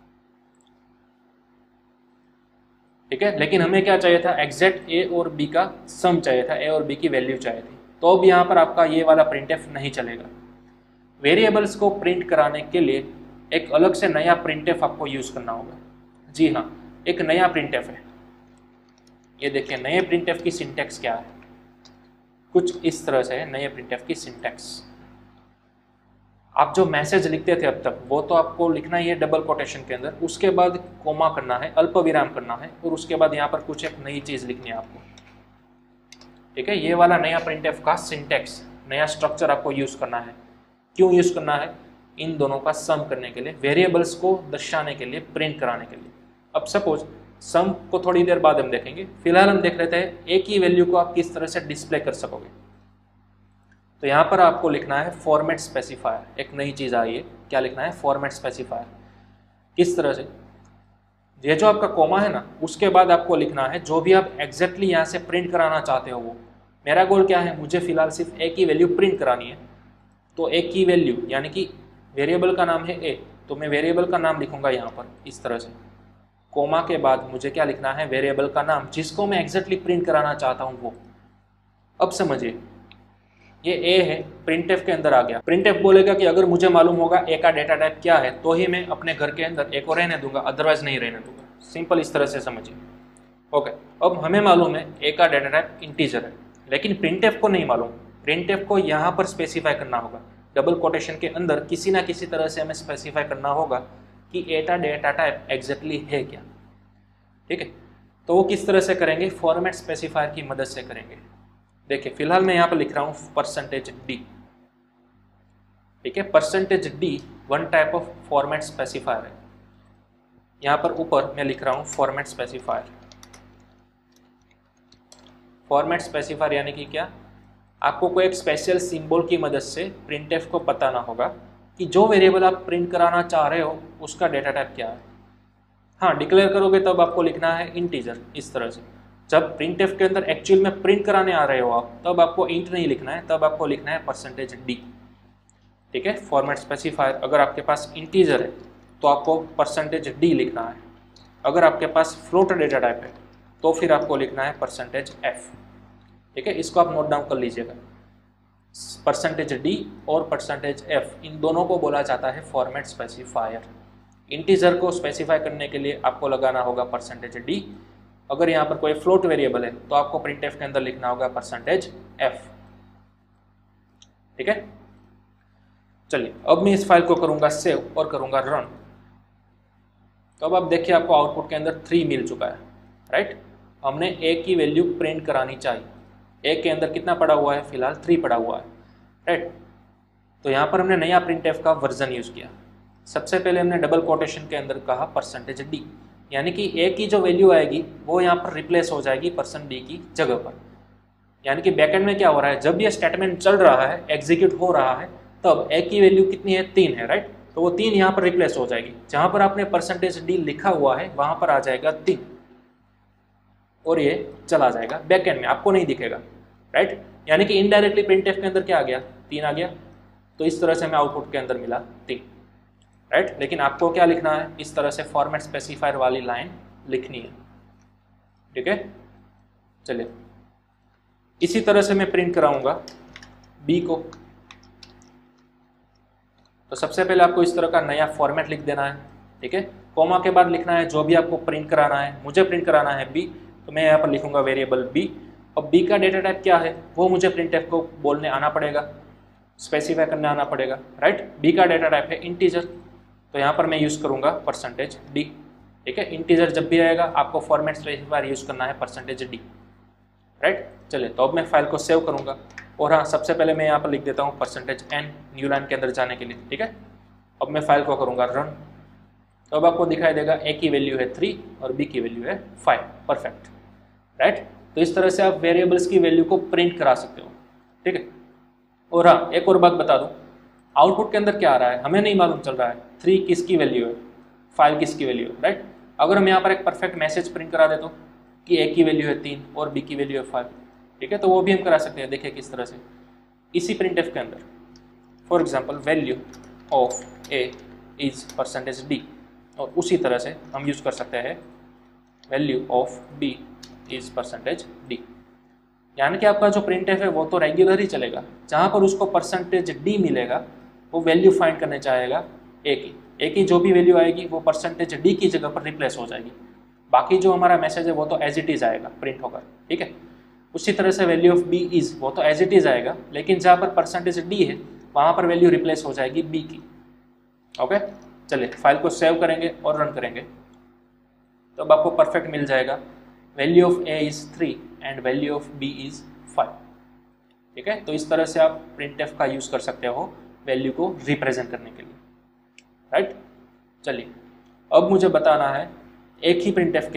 ठीक है, लेकिन हमें क्या चाहिए था, एग्जैक्ट a और b का सम चाहिए था, a और b की वैल्यू चाहिए थी। तो अब यहाँ पर आपका ये वाला प्रिंटफ नहीं चलेगा। वेरिएबल्स को प्रिंट कराने के लिए एक अलग से नया प्रिंटफ आपको यूज़ करना होगा। जी हाँ, एक नया प्रिंटफ है, ये देखिए नए प्रिंटफ की सिंटैक्स क्या है, कुछ इस तरह से है नए प्रिंटफ की सिंटैक्स। आप जो मैसेज लिखते थे अब तक, वो तो आपको लिखना ही है डबल कोटेशन के अंदर, उसके बाद कोमा करना है, अल्प विराम करना है, और उसके बाद यहाँ पर कुछ एक नई चीज़ लिखनी है आपको। ठीक है, ये वाला नया प्रिंटफ का सिंटैक्स, नया स्ट्रक्चर आपको यूज़ करना है। क्यों यूज़ करना है, इन दोनों का सम करने के लिए, वेरिएबल्स को दर्शाने के लिए, प्रिंट कराने के लिए। अब सपोज सम को थोड़ी देर बाद हम देखेंगे, फिलहाल हम देख लेते हैं एक ही वैल्यू को आप किस तरह से डिस्प्ले कर सकोगे। तो यहाँ पर आपको लिखना है फॉर्मेट स्पेसिफायर, एक नई चीज़ आई है, क्या लिखना है, फॉर्मेट स्पेसिफायर। किस तरह से, ये जो आपका कोमा है ना, उसके बाद आपको लिखना है जो भी आप एग्जैक्टली यहाँ से प्रिंट कराना चाहते हो वो। मेरा गोल क्या है, मुझे फिलहाल सिर्फ एक ही वैल्यू प्रिंट करानी है, तो एक ही वैल्यू, यानी कि वेरिएबल का नाम है a, तो मैं वेरिएबल का नाम लिखूंगा यहाँ पर इस तरह से, कोमा के बाद मुझे क्या लिखना है, वेरिएबल का नाम जिसको मैं एग्जैक्टली प्रिंट कराना चाहता हूँ वो। अब समझिए, ये a है, प्रिंटफ के अंदर आ गया। प्रिंटफ बोलेगा कि अगर मुझे मालूम होगा a का डेटा टाइप क्या है तो ही मैं अपने घर के अंदर a को रहने दूंगा, अदरवाइज नहीं रहने दूंगा। सिंपल इस तरह से समझिए। ओके, अब हमें मालूम है a का डेटा टाइप इंटीजर है, लेकिन प्रिंटफ को नहीं मालूम। प्रिंटफ को यहाँ पर स्पेसिफाई करना होगा, डबल कोटेशन के अंदर किसी ना किसी तरह से हमें स्पेसिफाई करना होगा कि एटा डेटा टाइप एग्जैक्टली है क्या। ठीक है, तो वो किस तरह से करेंगे, फॉर्मेट स्पेसिफायर की मदद से करेंगे। देखिए फिलहाल मैं यहाँ पर लिख रहा हूँ %d। ठीक है, %d one type of format specifier है। यहाँ पर ऊपर मैं लिख रहा हूँ फॉर्मेट स्पेसिफायर। फॉर्मेट स्पेसिफायर यानी कि क्या, आपको कोई एक स्पेशल सिंबल की मदद से प्रिंटफ को बताना होगा कि जो वेरिएबल आप प्रिंट कराना चाह रहे हो उसका डेटा टाइप क्या है। हाँ, डिक्लेयर करोगे तब आपको लिखना है इंटीजर इस तरह से। जब प्रिंटफ के अंदर एक्चुअल में प्रिंट कराने आ रहे हो आप, तब आपको इंट नहीं लिखना है, तब आपको लिखना है %d। ठीक है, फॉर्मेट स्पेसिफायर अगर आपके पास इंटीजर है तो आपको %d लिखना है। अगर आपके पास फ्लोट डेटा टाइप है तो फिर आपको लिखना है %f। ठीक है, इसको आप नोट डाउन कर लीजिएगा। %d और %f इन दोनों को बोला जाता है फॉर्मेट स्पेसिफायर। इंटीजर को स्पेसिफाई करने के लिए आपको लगाना होगा %d। अगर यहाँ पर कोई फ्लोट वेरिएबल है तो आपको प्रिंटफ के अंदर लिखना होगा %f। ठीक है, चलिए अब मैं इस फाइल को करूँगा सेव और करूँगा रन। तो अब आप देखिए आपको आउटपुट के अंदर 3 मिल चुका है, राइट। हमने a की वैल्यू प्रिंट करानी चाहिए। a के अंदर कितना पड़ा हुआ है, फिलहाल 3 पड़ा हुआ है, राइट। तो यहाँ पर हमने नया प्रिंटफ का वर्जन यूज़ किया। सबसे पहले हमने डबल कोटेशन के अंदर कहा %d, यानी कि a की जो वैल्यू आएगी वो यहाँ पर रिप्लेस हो जाएगी %d की जगह पर। यानी कि बैकएंड में क्या हो रहा है, जब ये स्टेटमेंट चल रहा है, एग्जीक्यूट हो रहा है, तब a की वैल्यू कितनी है, 3 है, राइट। तो वो 3 यहाँ पर रिप्लेस हो जाएगी। जहाँ पर आपने %d लिखा हुआ है वहाँ पर आ जाएगा 3 और ये चला जाएगा बैकएंड में, आपको नहीं दिखेगा, राइट। यानी कि इनडायरेक्टली प्रिंटफ के अंदर क्या आ गया, 3 आ गया। तो इस तरह से हमें आउटपुट के अंदर मिला 3, राइट। लेकिन आपको क्या लिखना है, इस तरह से फॉर्मेट स्पेसिफायर वाली लाइन लिखनी है। ठीक है, चलिए इसी तरह से मैं प्रिंट कराऊंगा b को। तो सबसे पहले आपको इस तरह का नया फॉर्मेट लिख देना है। ठीक है, कॉमा के बाद लिखना है जो भी आपको प्रिंट कराना है। मुझे प्रिंट कराना है b, तो मैं यहाँ पर लिखूंगा वेरिएबल b। अब b का डेटा टाइप क्या है वो मुझे प्रिंटफ को बोलने आना पड़ेगा, स्पेसिफाई करने आना पड़ेगा, राइट। b का डेटा टाइप है इंटीजर, तो यहाँ पर मैं यूज़ करूँगा %d। ठीक है, इंटीजर जब भी आएगा आपको फॉर्मेट स्पेसिफायर यूज़ करना है %d, राइट। चलिए तो अब मैं फाइल को सेव करूँगा और हाँ, सबसे पहले मैं यहाँ पर लिख देता हूँ %n न्यू लाइन के अंदर जाने के लिए। ठीक है, अब मैं फाइल को करूँगा रन। तो अब आपको दिखाई देगा a की वैल्यू है 3 और b की वैल्यू है 5, परफेक्ट, राइट। तो इस तरह से आप वेरिएबल्स की वैल्यू को प्रिंट करा सकते हो। ठीक है, और हाँ एक और बात बता दूँ, आउटपुट के अंदर क्या आ रहा है हमें नहीं मालूम चल रहा है, 3 किसकी वैल्यू है, 5 किसकी वैल्यू है, राइट। अगर हम यहाँ पर एक परफेक्ट मैसेज प्रिंट करा दे तो कि a की वैल्यू है 3 और b की वैल्यू है 5, ठीक है, तो वो भी हम करा सकते हैं। देखिए किस तरह से, इसी प्रिंटफ के अंदर for example value of a is %d, और उसी तरह से हम यूज़ कर सकते हैं value of b is %d। यानी कि आपका जो प्रिंटफ है वो तो रेगुलर ही चलेगा, जहाँ पर उसको %d मिलेगा वो वैल्यू फाइंड करने चाहेगा a की जो भी वैल्यू आएगी वो %d की जगह पर रिप्लेस हो जाएगी। बाकी जो हमारा मैसेज है वो तो एज इट इज़ आएगा प्रिंट होकर। ठीक है, उसी तरह से वैल्यू ऑफ b इज वो तो एज इट इज़ आएगा, लेकिन जहाँ पर %d है वहाँ पर वैल्यू रिप्लेस हो जाएगी b की। ओके, चलिए फाइल को सेव करेंगे और रन करेंगे तो अब आपको परफेक्ट मिल जाएगा value of a is 3 and value of b is 5। ठीक है, तो इस तरह से आप प्रिंटफ का यूज़ कर सकते हो वैल्यू को रिप्रेजेंट करने के लिए, राइट। चलिए अब मुझे बताना है एक ही प्रिंटफ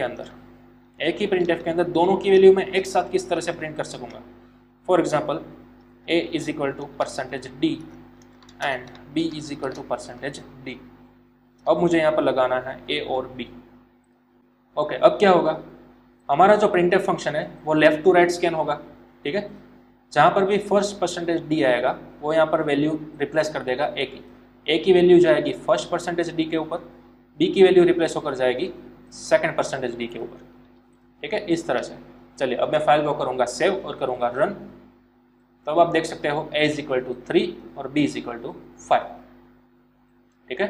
के अंदर दोनों की वैल्यू मैं एक साथ किस तरह से प्रिंट कर सकूंगा। For example a is equal to %d and b is equal to %d। अब मुझे यहाँ पर लगाना है a और b। ओके, अब क्या होगा, हमारा जो प्रिंटफ फंक्शन है वो लेफ्ट टू राइट स्कैन होगा। ठीक है, जहाँ पर भी फर्स्ट %d आएगा वो यहाँ पर वैल्यू रिप्लेस कर देगा a की वैल्यू जाएगी फर्स्ट %d के ऊपर, b की वैल्यू रिप्लेस होकर जाएगी सेकंड %d के ऊपर। ठीक है, इस तरह से। चलिए अब मैं फाइल को करूँगा सेव और करूँगा रन। तो अब आप देख सकते हो a इज इक्वल टू 3 और b इज इक्वल टू 5। ठीक है,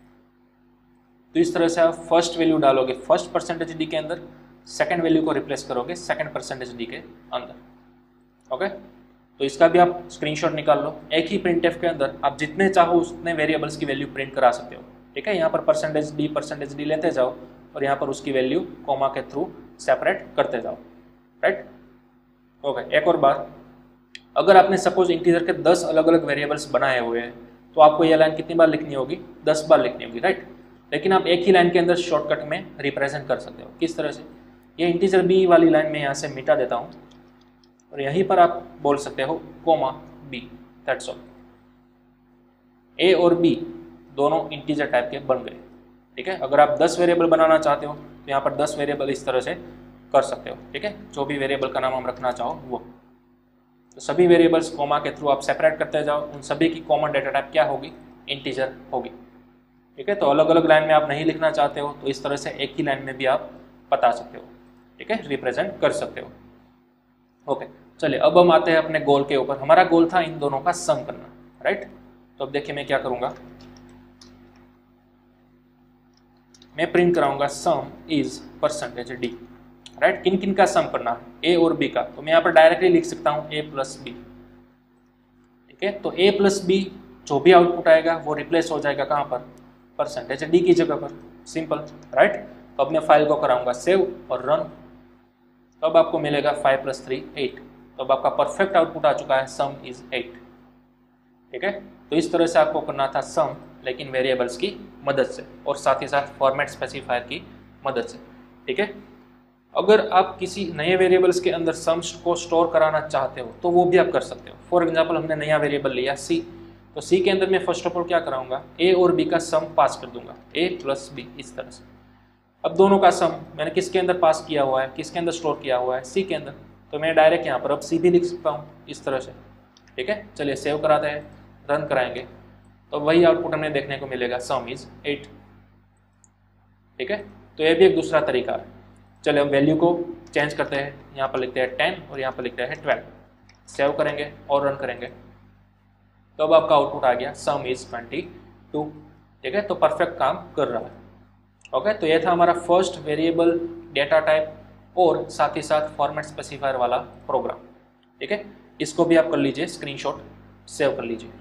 तो इस तरह से आप फर्स्ट वैल्यू डालोगे फर्स्ट %d के अंदर, सेकंड वैल्यू को रिप्लेस करोगे सेकंड %d के अंदर। ओके, तो इसका भी आप स्क्रीनशॉट निकाल लो। एक ही प्रिंटफ के अंदर आप जितने चाहो उतने वेरिएबल्स की वैल्यू प्रिंट करा सकते हो, ठीक है। यहाँ पर परसेंटेज डी लेते जाओ और यहाँ पर उसकी वैल्यू कॉमा के थ्रू सेपरेट करते जाओ, राइट। ओके, एक और बात, अगर आपने सपोज इंटीजर के 10 अलग अलग वेरिएबल्स बनाए हुए हैं तो आपको यह लाइन कितनी बार लिखनी होगी? 10 बार लिखनी होगी, राइट। लेकिन आप एक ही लाइन के अंदर शॉर्टकट में रिप्रेजेंट कर सकते हो। किस तरह से? ये इंटीजर बी वाली लाइन में यहाँ से मिटा देता हूँ और यहीं पर आप बोल सकते हो comma b, that's all. A और बी दोनों इंटीजर टाइप के बन गए, ठीक है। अगर आप 10 वेरिएबल बनाना चाहते हो तो यहाँ पर 10 वेरिएबल इस तरह से कर सकते हो, ठीक है। जो भी वेरिएबल का नाम हम रखना चाहो वो, तो सभी वेरिएबल्स कॉमा के थ्रू आप सेपरेट करते जाओ। उन सभी की कॉमन डेटा टाइप क्या होगी? इंटीजर होगी, ठीक है। तो अलग अलग लाइन में आप नहीं लिखना चाहते हो तो इस तरह से एक ही लाइन में भी आप बता सकते हो, ठीक है, रिप्रेजेंट कर सकते हो। ओके, चलिए अब हम आते हैं अपने गोल के ऊपर। हमारा गोल था इन दोनों का सम करना, राइट। तो अब देखिए मैं क्या करूंगा, मैं प्रिंट कराऊंगा sum is percentage d, right. किन किन का सम करना है? ए और बी का। तो मैं यहाँ पर डायरेक्टली लिख सकता हूँ ए प्लस बी, ठीक है। तो ए प्लस बी जो भी आउटपुट आएगा वो रिप्लेस हो जाएगा कहाँ पर? परसेंटेज डी की जगह पर, सिंपल, राइट। तो अब मैं फाइल को कराऊंगा सेव और रन। तो अब आपको मिलेगा 5 + 3 8। तो अब आपका परफेक्ट आउटपुट आ चुका है, सम इज 8, ठीक है। तो इस तरह से आपको करना था सम, लेकिन वेरिएबल्स की मदद से और साथ ही साथ फॉर्मेट स्पेसिफायर की मदद से, ठीक है। अगर आप किसी नए वेरिएबल्स के अंदर सम्स को स्टोर कराना चाहते हो तो वो भी आप कर सकते हो। फॉर एग्जांपल हमने नया वेरिएबल लिया सी, तो सी के अंदर मैं फर्स्ट ऑफ ऑल क्या कराऊंगा? ए और बी का सम पास कर दूंगा, ए प्लस बी, इस तरह से। अब दोनों का सम मैंने किसके अंदर पास किया हुआ है, किसके अंदर स्टोर किया हुआ है? सी के अंदर। तो मैं डायरेक्ट यहाँ पर अब सी भी लिख सकता हूँ इस तरह से, ठीक है। चलिए सेव कराते हैं, रन कराएंगे तो वही आउटपुट हमें देखने को मिलेगा, सम इज 8, ठीक है। तो ये भी एक दूसरा तरीका है। चलिए हम वैल्यू को चेंज करते हैं, यहाँ पर लिखते हैं 10 और यहाँ पर लिखते हैं 12। सेव करेंगे और रन करेंगे तो अब आपका आउटपुट आ गया, सम इज 22, ठीक है। तो परफेक्ट काम कर रहा है। ओके, तो ये था हमारा फर्स्ट वेरिएबल डेटा टाइप और साथ ही साथ फॉर्मेट स्पेसिफायर वाला प्रोग्राम, ठीक है। इसको भी आप कर लीजिए स्क्रीनशॉट, सेव कर लीजिए,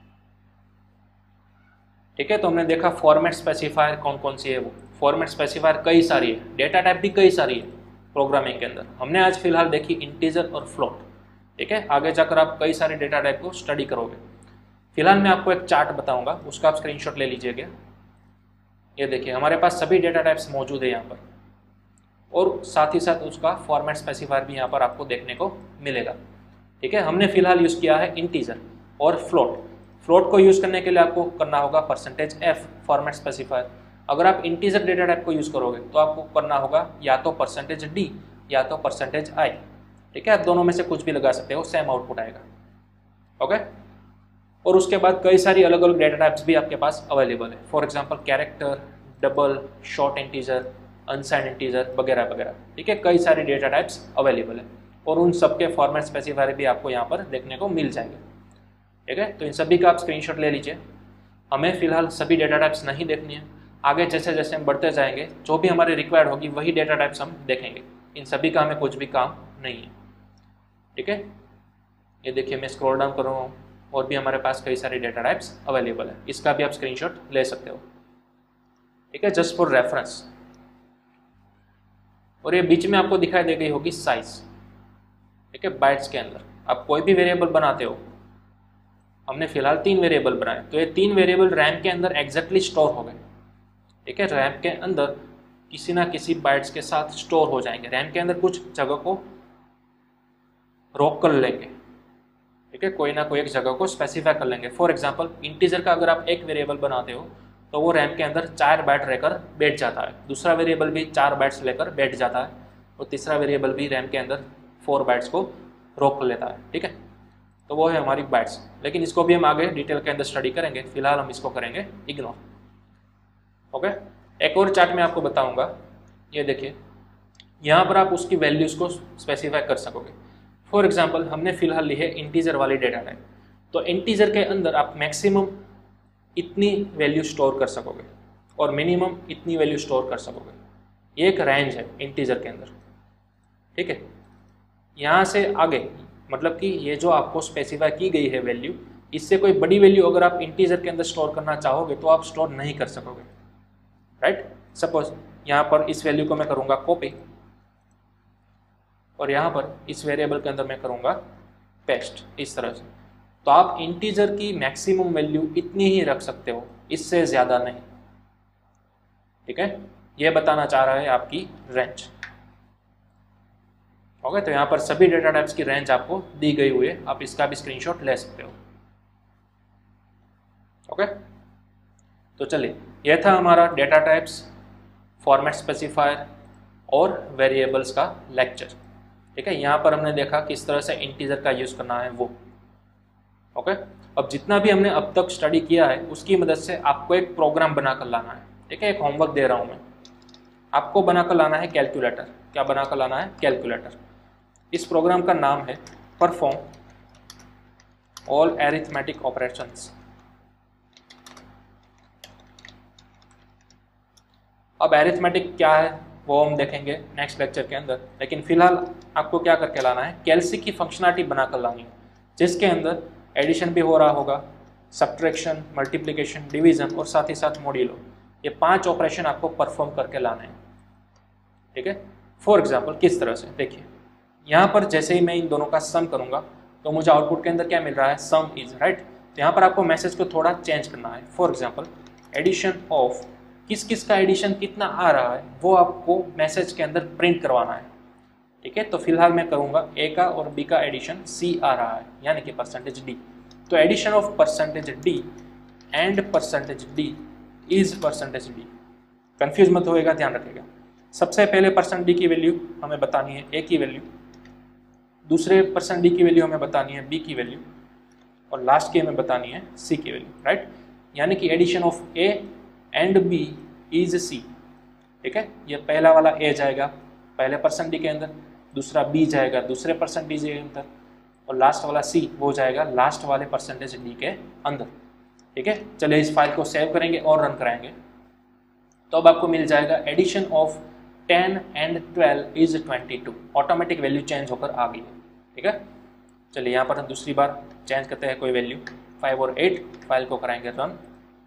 ठीक है। तो हमने देखा फॉर्मेट स्पेसिफायर कौन कौन सी है। वो फॉर्मेट स्पेसिफायर कई सारी है, डेटा टाइप भी कई सारी है प्रोग्रामिंग के अंदर। हमने आज फिलहाल देखी इंटीजर और फ्लोट, ठीक है। आगे जाकर आप कई सारे डेटा टाइप को स्टडी करोगे। फिलहाल मैं आपको एक चार्ट बताऊंगा, उसका आप स्क्रीनशॉट ले लीजिएगा। ये देखिए हमारे पास सभी डेटा टाइप्स मौजूद है यहाँ पर और साथ ही साथ उसका फॉर्मेट स्पेसिफायर भी यहाँ पर आपको देखने को मिलेगा, ठीक है। हमने फिलहाल यूज़ किया है इंटीजर और फ्लोट। फ्लोट को यूज़ करने के लिए आपको करना होगा %f फॉर्मेट स्पेसिफायर। अगर आप इंटीजर डेटा टाइप को यूज़ करोगे तो आपको करना होगा या तो %d या तो %i, ठीक है। आप दोनों में से कुछ भी लगा सकते हो, सेम आउटपुट आएगा, ओके। और उसके बाद कई सारी अलग अलग डेटा टाइप्स भी आपके पास अवेलेबल है। For example character, double, short integer, unsigned integer वगैरह वगैरह, ठीक है। कई सारे डेटा टाइप्स अवेलेबल है और उन सबके फॉर्मेट स्पेसिफायर भी आपको यहाँ पर देखने को मिल जाएंगे, ठीक है। तो इन सभी का आप स्क्रीनशॉट ले लीजिए। हमें फिलहाल सभी डेटा टाइप्स नहीं देखनी है, आगे जैसे जैसे हम बढ़ते जाएंगे जो भी हमारे रिक्वायर्ड होगी वही डेटा टाइप्स हम देखेंगे। इन सभी का हमें कुछ भी काम नहीं है, ठीक है। ये देखिए मैं स्क्रॉल डाउन कर रहा हूँ और भी हमारे पास कई सारे डेटा टाइप्स अवेलेबल है। इसका भी आप स्क्रीनशॉट ले सकते हो, ठीक है, जस्ट फॉर रेफरेंस। और ये बीच में आपको दिखाई दे गई होगी साइज, ठीक है, बाइट्स के अंदर। आप कोई भी वेरिएबल बनाते हो, हमने फिलहाल 3 वेरिएबल बनाए तो ये 3 वेरिएबल रैम के अंदर एग्जैक्टली स्टोर हो गए, ठीक है। रैम के अंदर किसी ना किसी बाइट्स के साथ स्टोर हो जाएंगे। रैम के अंदर कुछ जगह को रोक कर लेंगे, ठीक है, कोई ना कोई एक जगह को स्पेसिफाई कर लेंगे। फॉर एग्जांपल इंटीजर का अगर आप एक वेरिएबल बनाते हो तो वो रैम के अंदर 4 बाइट रहकर बैठ जाता है, दूसरा वेरिएबल भी 4 बाइट्स लेकर बैठ जाता है और तीसरा वेरिएबल भी रैम के अंदर 4 बाइट्स को रोक लेता है, ठीक है। तो वो है हमारी बाइट्स, लेकिन इसको भी हम आगे डिटेल के अंदर स्टडी करेंगे। फिलहाल हम इसको करेंगे इग्नोर, ओके। एक और चार्ट में आपको बताऊंगा, ये देखिए यहाँ पर आप उसकी वैल्यूज़ को स्पेसिफाई कर सकोगे। फॉर एग्जांपल हमने फिलहाल ली है इंटीजर वाली डेटा टाइप, तो इंटीजर के अंदर आप मैक्सिमम इतनी वैल्यू स्टोर कर सकोगे और मिनिमम इतनी वैल्यू स्टोर कर सकोगे। ये एक रेंज है इंटीजर के अंदर, ठीक है। यहाँ से आगे मतलब कि ये जो आपको स्पेसिफाई की गई है वैल्यू, इससे कोई बड़ी वैल्यू अगर आप इंटीजर के अंदर स्टोर करना चाहोगे तो आप स्टोर नहीं कर सकोगे, राइट। सपोज यहाँ पर इस वैल्यू को मैं करूँगा कॉपी और यहाँ पर इस वेरिएबल के अंदर मैं करूँगा पेस्ट, इस तरह से। तो आप इंटीजर की मैक्सिमम वैल्यू इतनी ही रख सकते हो, इससे ज़्यादा नहीं, ठीक है। ये बताना चाह रहा है आपकी रेंज। ओके, तो यहाँ पर सभी डेटा टाइप्स की रेंज आपको दी गई हुई है, आप इसका भी स्क्रीनशॉट ले सकते हो। ओके, तो चलिए, यह था हमारा डेटा टाइप्स, फॉर्मेट स्पेसिफायर और वेरिएबल्स का लेक्चर, ठीक है। यहाँ पर हमने देखा किस तरह से इंटीजर का यूज़ करना है वो। ओके, अब जितना भी हमने अब तक स्टडी किया है उसकी मदद से आपको एक प्रोग्राम बनाकर लाना है, ठीक है। एक होमवर्क दे रहा हूँ मैं, आपको बनाकर लाना है कैलकुलेटर। क्या बनाकर लाना है? कैलकुलेटर। इस प्रोग्राम का नाम है परफॉर्म ऑल एरिथमेटिक ऑपरेशंस। अब एरिथमेटिक क्या है वो हम देखेंगे नेक्स्ट लेक्चर के अंदर, लेकिन फिलहाल आपको क्या करके लाना है, कैलसी की फंक्शनलिटी बनाकर लानी है, जिसके अंदर एडिशन भी हो रहा होगा, सब्ट्रैक्शन, मल्टीप्लिकेशन, डिवीजन और साथ ही साथ मॉड्यूलो। ये 5 ऑपरेशन आपको परफॉर्म करके लाने हैं, ठीक है। फॉर एग्जाम्पल किस तरह से, देखिए यहाँ पर जैसे ही मैं इन दोनों का सम करूँगा तो मुझे आउटपुट के अंदर क्या मिल रहा है, सम इज, राइट। तो यहाँ पर आपको मैसेज को थोड़ा चेंज करना है। फॉर एग्जाम्पल एडिशन ऑफ, किस किस का एडिशन कितना आ रहा है वो आपको मैसेज के अंदर प्रिंट करवाना है, ठीक है। तो फिलहाल मैं करूँगा ए का और बी का एडिशन सी आ रहा है, यानी कि परसेंटेज डी। तो addition of percentage d and percentage d is percentage d. Confuse मत होएगा, ध्यान रखिएगा। सबसे पहले परसेंट डी की वैल्यू हमें बतानी है ए की वैल्यू, दूसरे परसेंट डी की वैल्यू हमें बतानी है बी की वैल्यू, और लास्ट की हमें बतानी है सी की वैल्यू, राइट। यानी कि addition of a and b is c, ठीक है। ये पहला वाला ए जाएगा पहले परसेंट डी के अंदर, दूसरा बी जाएगा दूसरे परसेंट डी के अंदर, और लास्ट वाला सी वो जाएगा लास्ट वाले परसेंटेज डी के अंदर, ठीक है। चलिए इस फाइल को सेव करेंगे और रन कराएंगे। तो अब आपको मिल जाएगा एडिशन ऑफ 10 एंड 12 इज 22। ऑटोमेटिक वैल्यू चेंज होकर आ गई है, ठीक है। चलिए यहाँ पर हम दूसरी बार चेंज करते हैं कोई वैल्यू, 5 और 8, फाइल को कराएंगे रन।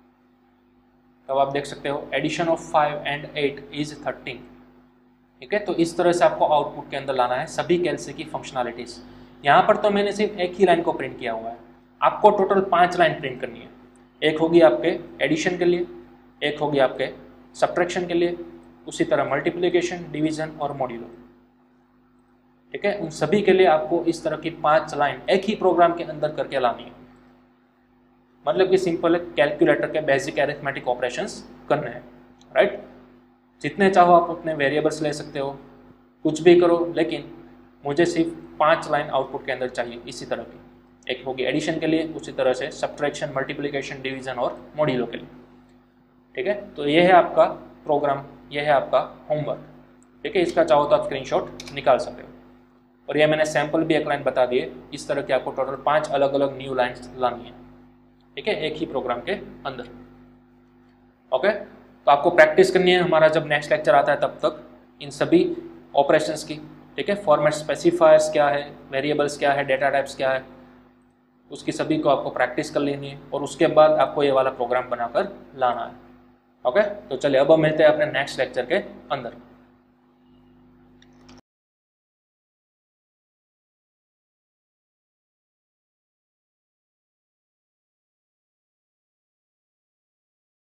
तब आप देख सकते हो एडिशन ऑफ 5 एंड 8 इज 13, ठीक है। तो इस तरह से आपको आउटपुट के अंदर लाना है सभी कैलसी की फंक्शनलिटीज़। यहाँ पर तो मैंने सिर्फ एक ही लाइन को प्रिंट किया हुआ है, आपको टोटल 5 लाइन प्रिंट करनी है। एक होगी आपके एडिशन के लिए, एक होगी आपके सब्ट्रैक्शन के लिए, उसी तरह मल्टीप्लिकेशन, डिवीजन और मॉड्यूलो, ठीक है। उन सभी के लिए आपको इस तरह की 5 लाइन एक ही प्रोग्राम के अंदर करके लानी है। मतलब कि सिंपल है, कैलकुलेटर के बेसिक एरिथमेटिक ऑपरेशंस करने हैं, राइट। जितने चाहो आप उतने वेरिएबल्स ले सकते हो, कुछ भी करो, लेकिन मुझे सिर्फ 5 लाइन आउटपुट के अंदर चाहिए इसी तरह की। एक होगी एडिशन के लिए, उसी तरह से सब्ट्रैक्शन, मल्टीप्लिकेशन, डिवीजन और मॉड्यूलो के लिए, ठीक है। तो ये है आपका प्रोग्राम, ये है आपका होमवर्क, ठीक है। इसका चाहो तो आप स्क्रीनशॉट निकाल सकते हो। और ये मैंने सैम्पल भी एक लाइन बता दिए, इस तरह की आपको टोटल 5 अलग अलग न्यू लाइन्स लानी है, ठीक है, एक ही प्रोग्राम के अंदर। ओके, तो आपको प्रैक्टिस करनी है, हमारा जब नेक्स्ट लेक्चर आता है तब तक इन सभी ऑपरेशंस की, ठीक है। फॉर्मेट स्पेसिफायर्स क्या है, वेरिएबल्स क्या है, डेटा टाइप्स क्या है, उसकी सभी को आपको प्रैक्टिस कर लेनी है, और उसके बाद आपको ये वाला प्रोग्राम बनाकर लाना है। ओके, तो चलिए अब हम मिलते हैं अपने नेक्स्ट लेक्चर के अंदर।